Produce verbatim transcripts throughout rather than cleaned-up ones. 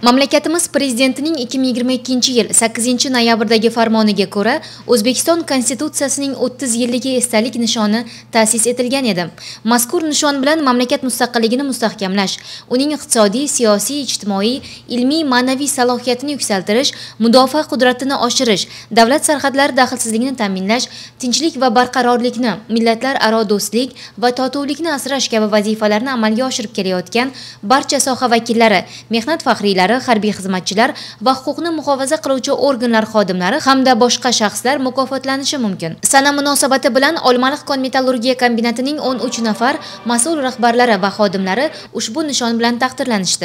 Mamlakatimiz prezidentining ikki ming yigirma ikkinchi yil sakkizinchi noyabrdagi farmoniga ko'ra O'zbekiston Konstitutsiyasining o'ttiz yilligi esdalik nishoni ta'sis etilgan edi. Mazkur nishon bilan mamlakat mustaqilligini mustahkamlash, uning iqtisodiy, siyosiy, ijtimoiy, ilmiy, ma'naviy salohiyatini yuksaltirish, mudofaa qudratini oshirish, davlat sarhadlari daxlsizligini ta'minlash, tinchlik va barqarorlikni, millatlararo do'stlik va totuvlikni asrash kabi vazifalarni amalga oshirib kelayotgan barcha soha vakillari, mehnat faxriylari, harbiy xizmatchilar va huquqni muhofaza qiluvchi organlar xodimlari hamda boshqa shaxslar mukofotlanishi mumkin. Sana munosabati bilan Olmaliq kon-metallurgiya kombinatining o'n uch nafar mas'ul rahbarlari va xodimlari ushbu nishon bilan taqdirlanishdi.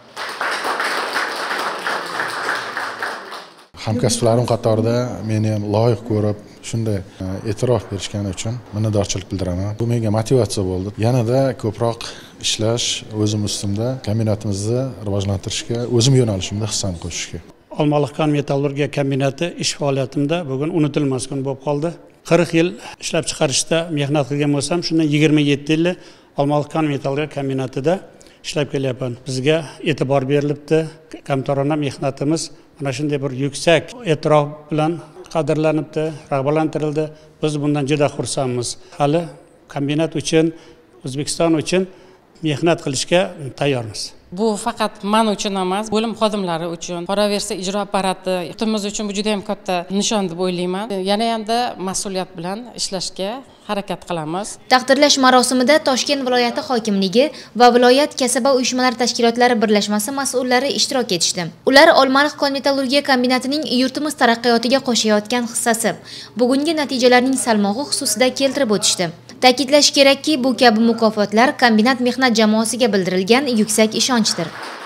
Hamkasblarim qatorida meni ham loyiq ko'rib, shunday e'tirof berishgani uchun minnatdorchilik bildiraman. Bu menga motivatsiya bo'ldi. Yanada ko'proq ishlash, o'zim ustimda kombinatimizni rivojlantirishga, o'zim yo'nalishimda hissam qo'shishga. Olmaliq kon-metallurgiya kombinati ish faoliyatimda bugun unutilmas kun bo'lib qoldi. qirq yil ishlab chiqarishda mehnat qilgan bo'lsam, shundan yigirma yetti yil Olmaliq kon-metallurgiya kombinatida ishlab kelyapman. Bizga e'tibor berilibdi. Kamtarona mehnatimiz mana shunday bir yuksak e'tirof bilan qadrlanibdi, rag'batlantirildi. Biz bundan juda xursandmiz. Hali kombinat uchun, O'zbekiston uchun mehnat qilishga tayyormiz. Bu faqat men uchun emas, bo'lim xodimlari uchun, qolaversa ijro apparati, yurtimiz uchun bu juda ham katta nishon deb o'ylayman. Yana hamda mas'uliyat bilan ishlashga harakat qilamiz. Taqdirlash marosimida Toshkent viloyati hokimligi va viloyat kasaba uyushmalari tashkilotlari birlashmasi mas'ullari ishtirok etishdi. Ular Olmaliq kon-metallurgiya kombinatining yurtimiz taraqqiyotiga qo'shayotgan hissasi, bugungi natijalarning salmog'i xususida keltirib o'tishdi. Ta'kidlash kerakki, bu kabi mukofotlar kombinat mehnat jamoasiga bildirilgan yuksak ishonchdir.